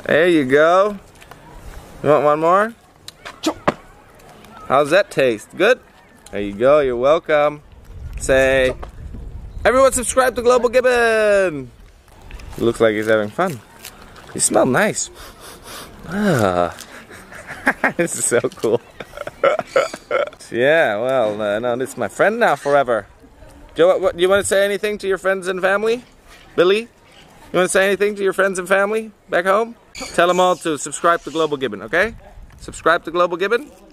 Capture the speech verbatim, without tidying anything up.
There you go. You want one more? How's that taste? Good? There you go. You're welcome. Say, everyone subscribe to Global Gibbon. He looks like he's having fun. You smell nice. Ah, this is so cool. Yeah, well, uh, no, this is my friend now forever. Joe, what, what, you want to say anything to your friends and family? Billy, you want to say anything to your friends and family back home? Tell them all to subscribe to Global Gibbon, okay? Subscribe to Global Gibbon.